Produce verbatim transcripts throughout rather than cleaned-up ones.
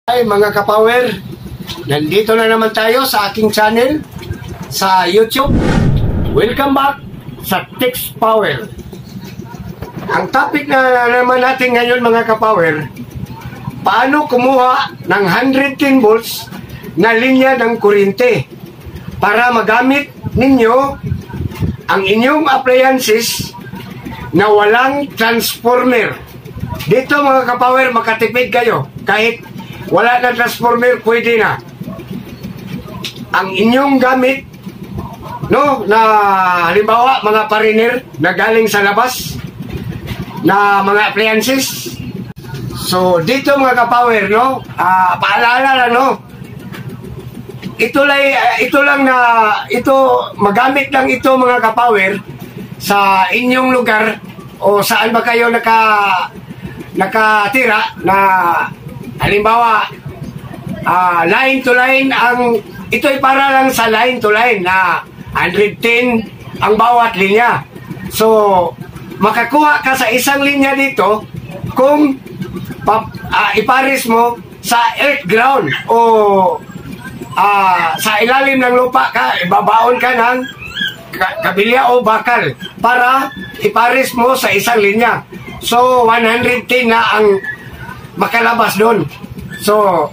Hi mga kapower, nandito na naman tayo sa aking channel sa YouTube. Welcome back sa Text Power. Ang topic na naman natin ngayon mga kapower, paano kumuha ng one hundred ten volts na linya ng kuryente para magamit ninyo ang inyong appliances na walang transformer. Dito mga kapower, makatipid kayo kahit wala na transformer, pwede na. Ang inyong gamit, no, na halimbawa mga pariner na galing sa labas na mga appliances. So dito mga kapower, no, uh, paalala lang, no, ito lang, ito lang na ito magamit lang ito mga kapower sa inyong lugar o saan ba kayo naka nakatira na halimbawa, uh, line to line, ang ito'y para lang sa line to line na one hundred ten ang bawat linya. So, makakuha ka sa isang linya dito kung pap, uh, ipares mo sa earth ground o uh, sa ilalim ng lupa ka, ibabaon ka ng kabilya o bakal para ipares mo sa isang linya. So, one hundred ten na ang makalabas doon. So,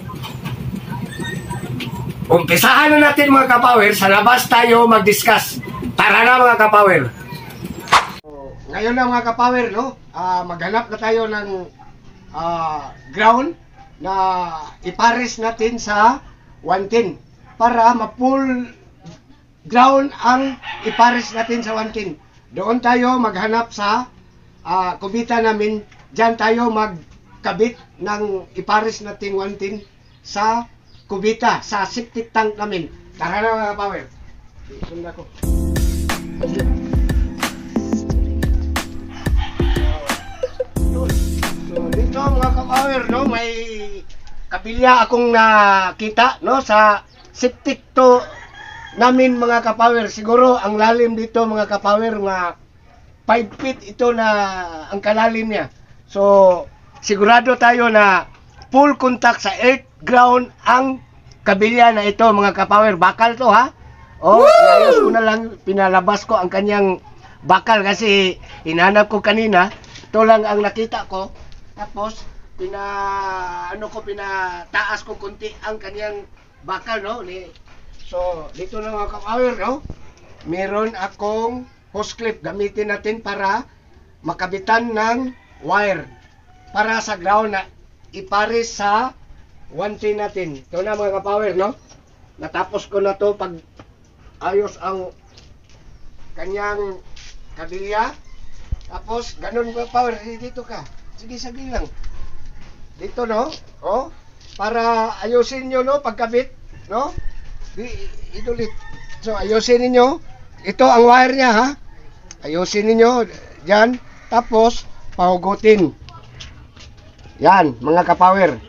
umpisahan na natin mga kapower. Sa labas tayo mag-discuss. Tara na mga kapower. So, ngayon na mga kapower, no? Uh, maghanap na tayo ng uh, ground na ipares natin sa one ten para ma-full ground ang ipares natin sa one ten. Doon tayo maghanap sa uh, kubita namin. Diyan tayo mag kabit ng ipares nating one ten sa kubita, sa septic tank namin. Tara na mga power. Sunda ko. So, dito mga ka-power, no, may kabilya akong nakita, no, sa septic to namin mga ka-power. Siguro ang lalim dito mga ka-power, mga five feet ito na ang kalalim niya. So, sigurado tayo na full contact sa earth ground ang kabilya na ito mga kapower. Bakal to ha. O, ayos ko na lang, pinalabas ko ang kanyang bakal kasi hinanap ko kanina. Ito lang ang nakita ko. Tapos, pina, ano ko, pinataas ko kunti ang kanyang bakal, no. So, dito na mga kapower, no. Meron akong hose clip. Gamitin natin para makabitan ng wire para sa ground na ipares sa one ten natin. Ito na mga kapower, no? Natapos ko na to pag ayos ang kanyang kabilya. Tapos, ganun mga power, dito ka. Sige, sige lang. Dito, no? Oh, para ayusin nyo, no? Pagkabit, no? Idulit. So, ayusin niyo. Ito ang wire niya, ha? Ayusin niyo dyan. Tapos, pahugutin. Yan, mga kapower.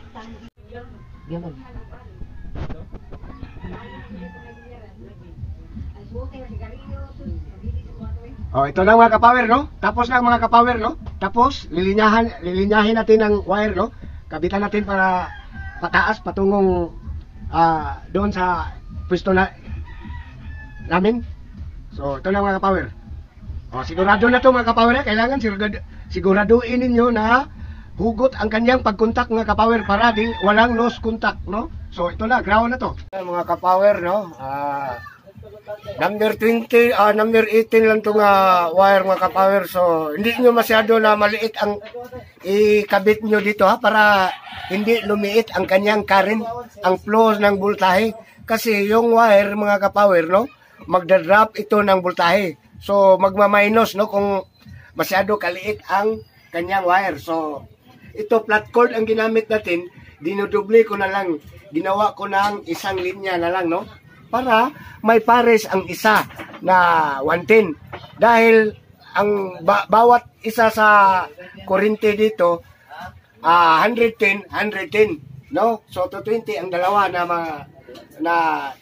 Oh, ito lang mga kapower, no? Tapos lang mga kapower, no? Tapos, lilinyahan, lilinyahin natin ang wire, no? Kabitan natin para pataas, patungong uh, doon sa pwesto na namin. So, ito lang mga kapower. Oh, sigurado na to mga kapower, eh? Kailangan sigurado, siguraduhin ninyo na hugot ang kanyang pagkontak mga kapower para din walang lost contact, no? So ito na, ground na to. Mga kapower, no? Uh, number twenty, uh, number eighteen lang itong uh, wire mga kapower. So hindi nyo masyado na maliit ang ikabit nyo dito ha, para hindi lumiit ang kanyang current, ang flow ng voltahe. Kasi yung wire mga kapower, no? Magdadrop ito ng voltahe. So magma-minus, no? Kung masyado kaliit ang kanyang wire. So ito flat cord ang ginamit natin, dinudoble ko na lang, ginawa ko ng isang linya na lang, no? Para may pares ang isa na one ten. Dahil ang ba bawat isa sa kuryente dito, uh, one hundred ten, one hundred ten, no? So two twenty ang dalawa na ma na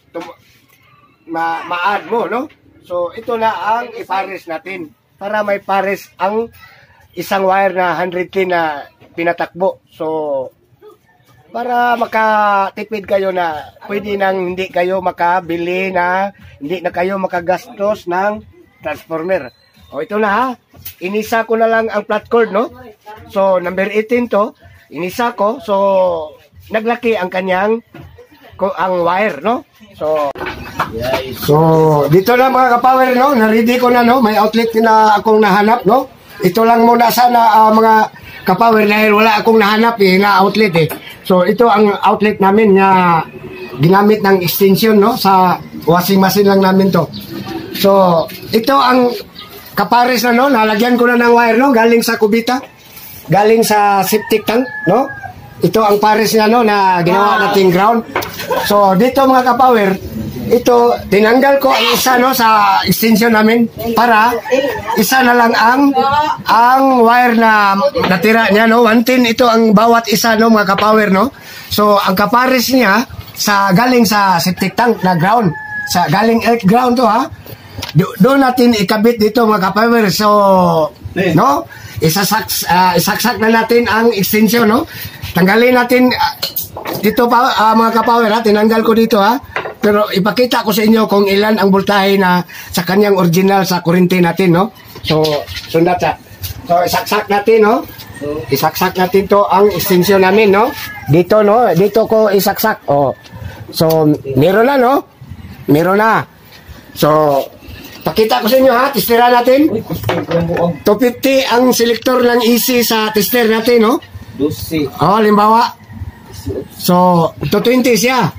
ma ma-add mo, no? So ito na ang ipares natin para may pares ang isang wire na one hundred ten na pinatakbo. So para makatipid kayo na pwede nang hindi kayo makabili na, hindi na kayo makagastos ng transformer. O ito na ha, inisa ko na lang ang flat cord, no? So number eighteen to, inisa ko, so naglaki ang kanyang ko ang wire, no? So so dito na mga kapower, no? Na-ready ko na, no? May outlet na akong nahanap, no? Ito lang muna sana uh, mga kapower dahil wala akong nahanap eh, na outlet eh. So ito ang outlet namin na ginamit ng extension, no? Sa washing machine lang namin to. So ito ang kapares na, no? Nalagyan ko na ng wire, no? Galing sa kubita, galing sa septic tank, no? Ito ang pares niya, no? Na ginawa nating ground. So dito mga kapower, ito tinanggal ko ang isa, no? Sa extension namin para isa na lang ang ang wire na natira niya, no? one ten ito ang bawat isa, no mga kapower, no? So ang kapares niya sa galing sa septic tank na ground, sa galing earth ground to ha. Do, doon natin ikabit dito mga kapower. So no, isasak uh, isaksak na natin ang extension, no? Tanggalin natin uh, dito pa uh, mga kapower ha, tinanggal ko dito ha. Pero ipakita ko sa inyo kung ilan ang voltahe na sa kanyang original sa kurente natin, no? So sundat sa. So isaksak natin, no? Isaksak natin to ang extension namin, no? Dito, no? Dito ko isaksak. Oh. So meron na, no? Meron na. So pakita ko sa inyo ha, testera natin. two fifty ang selector ng E C sa tester natin, no? twelve. Oh, limbawa. So, two twenty siya.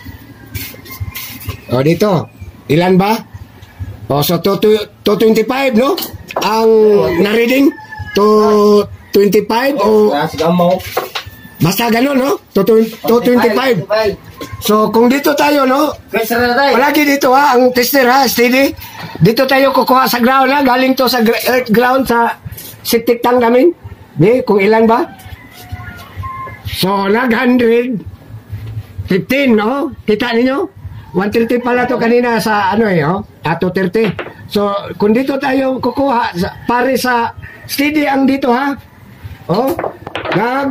Oh, dito. Ilan ba? Oh, so two twenty-five, no? Ang na-reading two twenty-five o basta ganun, no? two twenty-five. So, kung dito tayo, no? Palagi dito ha, ang tester ha, steady. Dito tayo kukuha sa ground ha, galing to sa earth ground sa septic tank namin. Di, kung ilan ba? So, nag one fifteen, no? Kita ninyo? one thirty pala to kanina sa ano eh, oh? At two thirty. So, kung dito tayo kukuha, pare sa steady ang dito ha. Oh, nag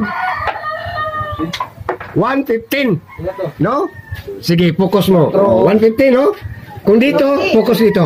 one fifteen, no? Sige, focus mo. one fifteen, no? Kung dito, focus dito.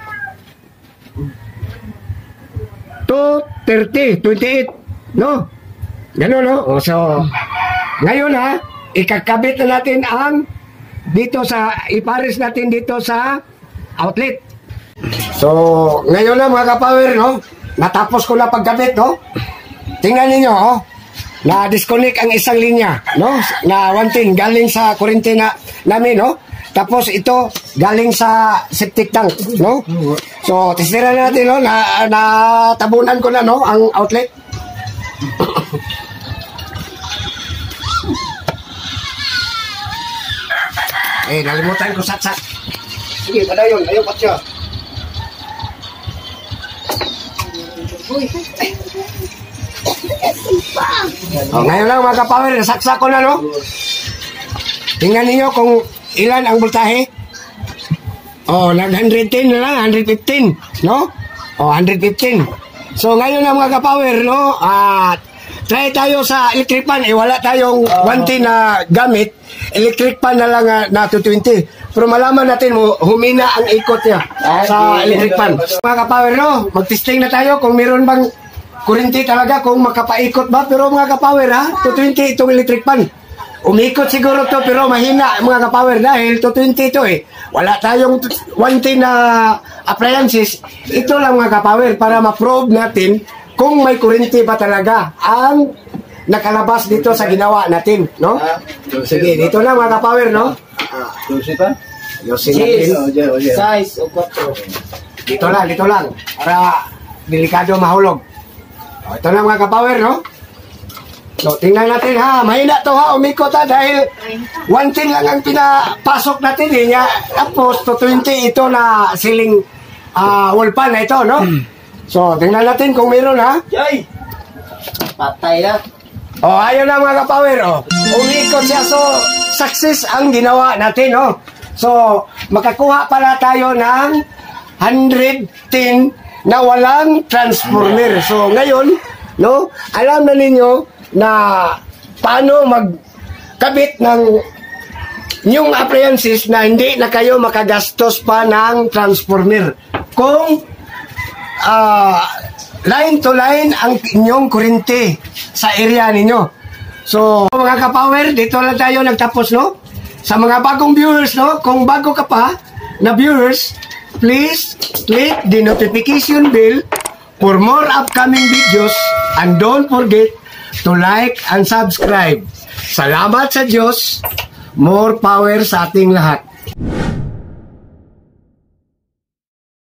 two thirty, twenty-eight, no? Gano'n, no? O, so, ngayon ha, ikakabit na natin ang dito sa, ipares natin dito sa outlet. So, ngayon na mga kapower, no? Natapos ko na pagkabit, no? Tingnan ninyo, oh. Na-disconnect ang isang linya, no? Na one ten galing sa kurente na namin, no? Tapos ito galing sa septic tank, no? So, testera natin, no? Na natabunan ko na, no? Ang outlet. Eh, nalimutan ko satsak. Sige, padayon, ayaw pa siya. Oh, ngayon lang mga kapower, nasaksak ko na, no? Tingnan niyo kung ilan ang voltahe. Oh, nag one ten na lang, one fifteen, no? Oh, one fifteen. So ngayon lang mga kapower, no? At try tayo sa electric fan, eh wala tayong one ten na gamit. Electric fan na lang uh, na two twenty. Pero malaman natin mo, humina ang ikot niya sa electric fan. Mga kapower, no? Mag-testing na tayo kung meron bang kurente talaga, kung makapaikot ba. Pero mga kapower ha, two twenty itong electric fan. Umikot siguro to pero mahina mga kapower dahil two twenty ito eh. Wala tayong one ten na appliances. Ito lang mga kapower para ma-probe natin kung may kurente ba talaga ang nakalabas dito sa ginawa natin, no? Sige, dito na mga kapower, no? Yosin pa? Yosin natin. Size o kwatro. Dito lang, dito lang. Para delikado mahulog. O, ito na mga kapower, no? So, tingnan natin ha. Mahina to ha, umikot ha, dahil one ten lang ang pinapasok natin eh. Tapos, two twenty ito na ceiling uh, wall fan na ito, no? So, tingnan natin kung meron ha. Jay! Patay na. O, ayun na mga kapower, o. Umikot siya, so, success ang ginawa natin, no? So, makakuha pala tayo ng one ten na walang transformer. So, ngayon, no, alam na ninyo na paano mag kabit ng yung appliances na hindi na kayo makagastos pa ng transformer. Kung uh, line to line ang inyong kurente sa area ninyo. So, mga ka-power, dito lang tayo nagtapos, no? Sa mga bagong viewers, no? Kung bago ka pa na viewers, please click the notification bell for more upcoming videos and don't forget to like and subscribe. Salamat sa Diyos. More power sa ating lahat.